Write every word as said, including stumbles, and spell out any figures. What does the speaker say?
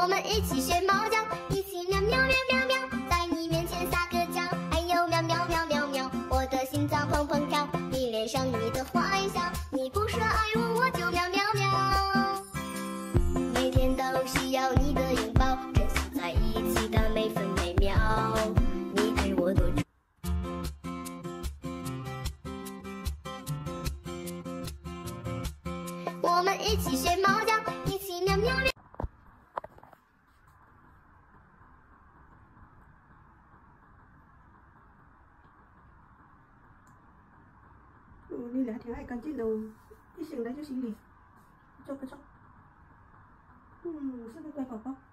我们一起学猫叫，一起喵喵喵喵喵，在你面前撒个娇，哎呦喵喵喵喵喵，我的心脏砰砰跳，你脸上你的坏笑，你不说爱我我就喵喵喵，每天都需要你的拥抱，珍惜在一起的每分每秒，你爱我多久？我们一起学猫叫，一起喵喵喵。 Ừ, đi lại thì ai cần trên đầu cái xương đấy cho xin đi cho cái chó ừ, sao cái quay vào không